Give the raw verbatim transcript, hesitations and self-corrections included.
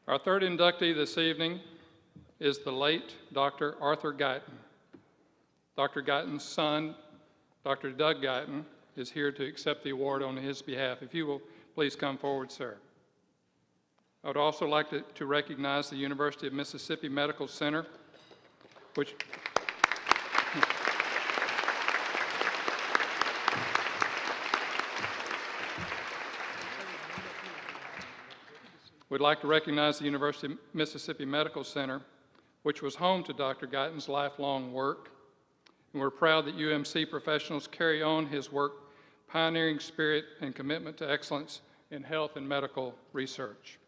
Our third inductee this evening is the late Doctor Arthur Guyton. Doctor Guyton's son, Doctor Doug Guyton, is here to accept the award on his behalf. If you will please come forward, sir. I would also like to, to recognize the University of Mississippi Medical Center, which We'd like to recognize the University of Mississippi Medical Center, which was home to Doctor Guyton's lifelong work. And we're proud that U M C professionals carry on his work, pioneering spirit and commitment to excellence in health and medical research.